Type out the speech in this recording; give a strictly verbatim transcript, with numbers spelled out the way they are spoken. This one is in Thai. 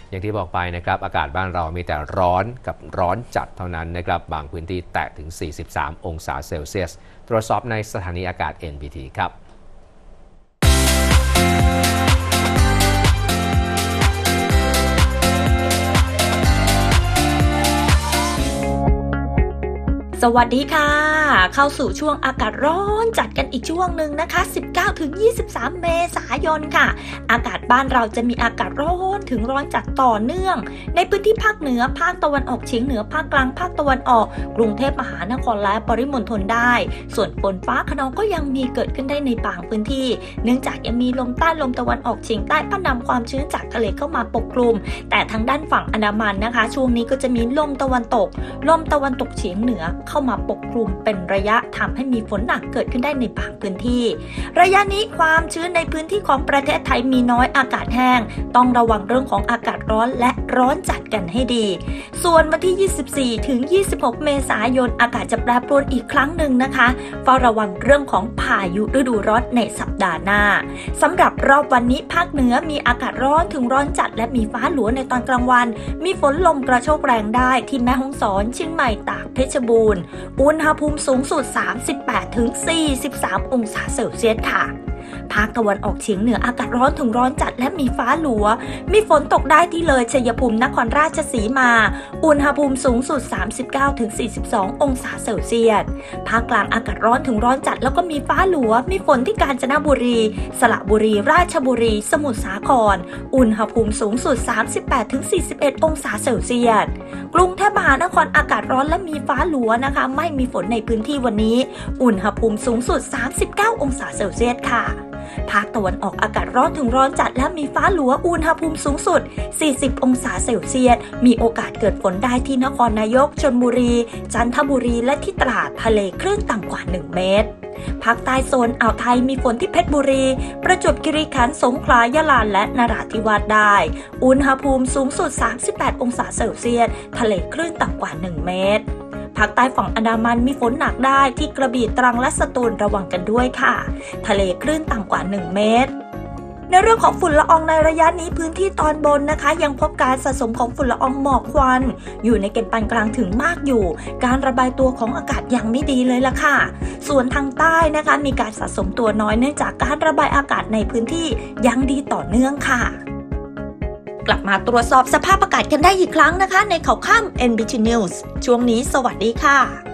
อย่างที่บอกไปนะครับอากาศบ้านเรามีแต่ร้อนกับร้อนจัดเท่านั้นนะครับบางพื้นที่แตะถึงสี่สิบสามองศาเซลเซียสตรวจสอบในสถานีอากาศ เอ็น บี ที ครับสวัสดีค่ะเข้าสู่ช่วงอากาศร้อนจัดกันอีกช่วงหนึ่งนะคะ สิบเก้าถึงยี่สิบสาม เมษายนค่ะอากาศบ้านเราจะมีอากาศร้อนถึงร้อนจัดต่อเนื่องในพื้นที่ภาคเหนือภาคตะวันออกเฉียงเหนือภาคกลางภาคตะวันออกกรุงเทพมหานครและปริมณฑลได้ส่วนฝนฟ้าคะนองก็ยังมีเกิดขึ้นได้ในบางพื้นที่เนื่องจากยังมีลมใต้ลมตะวันออกเฉียงใต้พัดนำความชื้นจากทะเลเข้ามาปกคลุมแต่ทางด้านฝั่งอันดามันนะคะช่วงนี้ก็จะมีลมตะวันตกลมตะวันตกเฉียงเหนือเข้ามาปกคลุมเป็นระยะทำให้มีฝนหนักเกิดขึ้นได้ในบางพื้นที่ระยะนี้ความชื้นในพื้นที่ของประเทศไทยมีน้อยอากาศแห้งต้องระวังเรื่องของอากาศร้อนและร้อนจัดกันให้ดีส่วนวันที่ยี่สิบสี่ถึงยี่สิบหกเมษายนอากาศจะแปรปรวนอีกครั้งหนึ่งนะคะเฝ้าระวังเรื่องของพายุฤดูร้อนในสัปดาห์หน้าสำหรับรอบวันนี้ภาคเหนือมีอากาศร้อนถึงร้อนจัดและมีฟ้าหลัวในตอนกลางวันมีฝนลมกระโชกแรงได้ที่แม่ฮ่องสอนเชียงใหม่ตากเพชรบูรณ์อุณหภูมิสูงสุด สามสิบแปดถึงสี่สิบสาม องศาเซลเซียสค่ะภาคตะวันออกเฉียงเหนืออากาศร้อนถึงร้อนจัดและมีฟ้าหลัวมีฝนตกได้ที่เลยชัยภูมินครราชสีมาอุณหภูมิสูงสุด สามสิบเก้าถึงสี่สิบสอง องศาเซลเซียสภาคกลางอากาศร้อนถึงร้อนจัดแล้วก็มีฟ้าหลัวมีฝนที่กาญจนบุรีสระบุรีราชบุรีสมุทรสาครอุณหภูมิสูงสุด สามสิบแปดถึงสี่สิบเอ็ด องศาเซลเซียสกรุงเทพมหานครอากาศร้อนและมีฟ้าหลัวนะคะไม่มีฝนในพื้นที่วันนี้อุณหภูมิสูงสุด สามสิบเก้า องศาเซลเซียสค่ะภาคตะวันออกอากาศร้อนถึงร้อนจัดและมีฟ้าหลัวอุณหภูมิสูงสุดสี่สิบองศาเซลเซียสมีโอกาสเกิดฝนได้ที่นครนายกชลบุรีจันทบุรีและที่ตราดทะเลคลื่นต่ำกว่าหนึ่งเมตรภาคใต้โซนอ่าวไทยมีฝนที่เพชรบุรีประจวบคีรีขันธ์สงขลายะลาและนราธิวาสได้อุณหภูมิสูงสุดสามสิบแปดองศาเซลเซียสทะเลคลื่นต่ำกว่าหนึ่งเมตรภาคใต้ฝั่งอันดามันมีฝนหนักได้ที่กระบี่ตรังและสตูลระวังกันด้วยค่ะทะเลคลื่นต่ำกว่าหนึ่งเมตรในเรื่องของฝุ่นละอองในระยะนี้พื้นที่ตอนบนนะคะยังพบการสะสมของฝุ่นละอองหมอกควันอยู่ในเกณฑ์ปานกลางถึงมากอยู่การระบายตัวของอากาศยังไม่ดีเลยล่ะค่ะส่วนทางใต้นะคะมีการสะสมตัวน้อยเนื่องจากการระบายอากาศในพื้นที่ยังดีต่อเนื่องค่ะกลับมาตรวจสอบสภาพอากาศกันได้อีกครั้งนะคะในข่าวค่ำ เอ็น บี ที News ช่วงนี้สวัสดีค่ะ